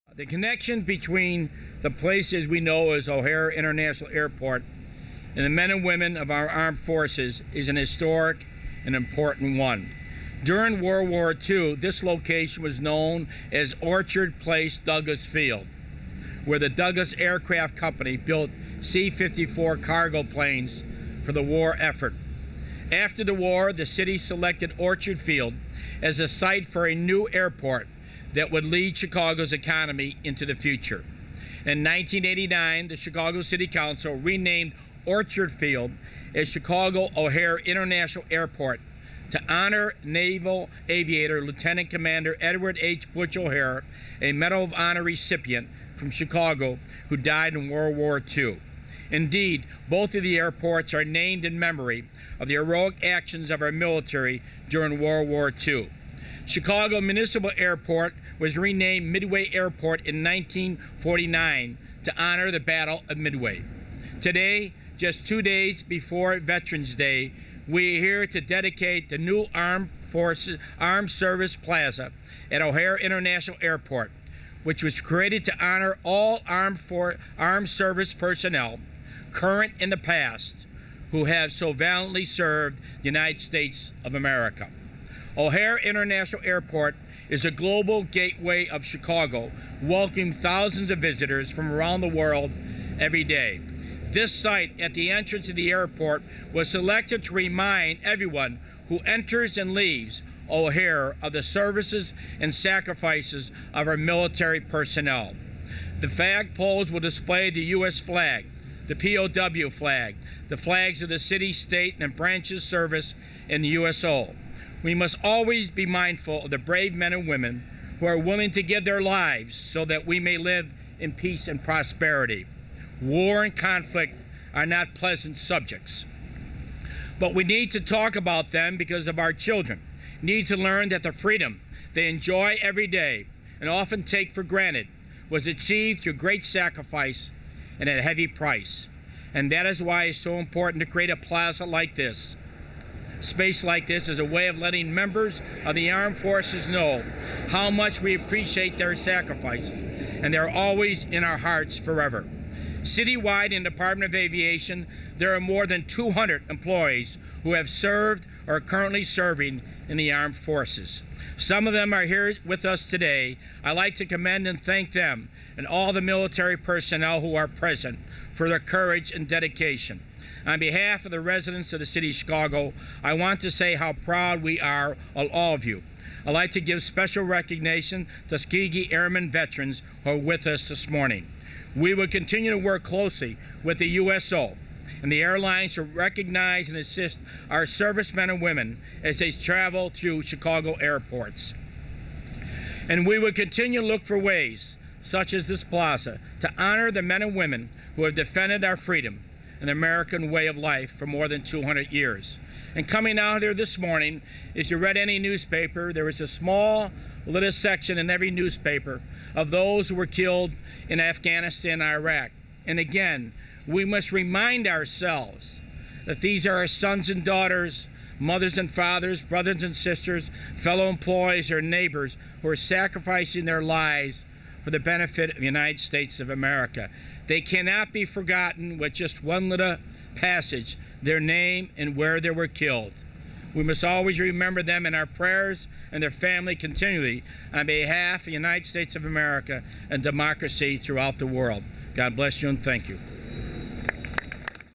The connection between the places we know as O'Hare International Airport and the men and women of our armed forces is an historic and important one. During World War II, this location was known as Orchard Place Douglas Field, where the Douglas Aircraft Company built C-54 cargo planes for the war effort. After the war, the city selected Orchard Field as a site for a new airport that would lead Chicago's economy into the future. In 1989, the Chicago City Council renamed Orchard Field as Chicago O'Hare International Airport to honor Naval Aviator Lieutenant Commander Edward H. Butch O'Hare, a Medal of Honor recipient from Chicago who died in World War II. Indeed, both of the airports are named in memory of the heroic actions of our military during World War II. Chicago Municipal Airport was renamed Midway Airport in 1949 to honor the Battle of Midway. Today, just 2 days before Veterans Day, we are here to dedicate the new Armed Service Plaza at O'Hare International Airport, which was created to honor all armed service personnel, current and the past, who have so valiantly served the United States of America. O'Hare International Airport is a global gateway of Chicago, welcoming thousands of visitors from around the world every day. This site at the entrance of the airport was selected to remind everyone who enters and leaves O'Hare of the services and sacrifices of our military personnel. The flagpoles will display the U.S. flag, the POW flag, the flags of the city, state, and branches service in the USO. We must always be mindful of the brave men and women who are willing to give their lives so that we may live in peace and prosperity. War and conflict are not pleasant subjects, but we need to talk about them because of our children need to learn that the freedom they enjoy every day and often take for granted was achieved through great sacrifice and at a heavy price. And that is why it's so important to create a plaza like this. Space like this is a way of letting members of the armed forces know how much we appreciate their sacrifices, and they're always in our hearts forever. Citywide in the Department of Aviation, there are more than 200 employees who have served or are currently serving in the armed forces. Some of them are here with us today. I'd like to commend and thank them and all the military personnel who are present for their courage and dedication. On behalf of the residents of the city of Chicago, I want to say how proud we are of all of you. I'd like to give special recognition to Tuskegee Airmen veterans who are with us this morning. We will continue to work closely with the USO and the airlines to recognize and assist our servicemen and women as they travel through Chicago airports. And we will continue to look for ways, such as this plaza, to honor the men and women who have defended our freedom and the American way of life for more than 200 years. And coming out here this morning, if you read any newspaper, there was a small little section in every newspaper of those who were killed in Afghanistan and Iraq. And again, we must remind ourselves that these are our sons and daughters, mothers and fathers, brothers and sisters, fellow employees or neighbors who are sacrificing their lives for the benefit of the United States of America. They cannot be forgotten with just one little passage, their name and where they were killed. We must always remember them in our prayers and their family continually on behalf of the United States of America and democracy throughout the world. God bless you and thank you.